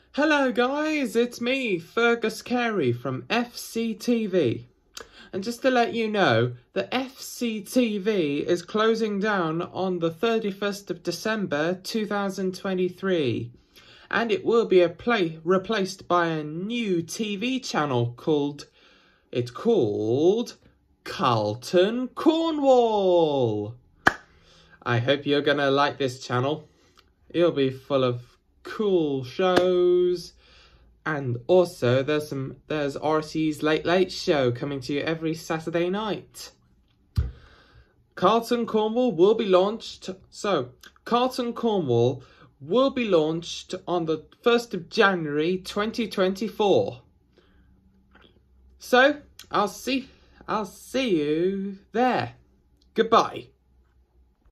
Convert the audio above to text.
Hello guys, it's me, Fergus Carey from FCTV. And just to let you know, the FCTV is closing down on the 31st of December 2023. And it will be replaced by a new TV channel called Carlton Cornwall. I hope you're gonna like this channel. It'll be full of cool shows, and also there's RT's Late Late Show coming to you every Saturday night. Carlton Cornwall will be launched. So Carlton Cornwall will be launched on the 1st of January 2024. So I'll see you there. Goodbye.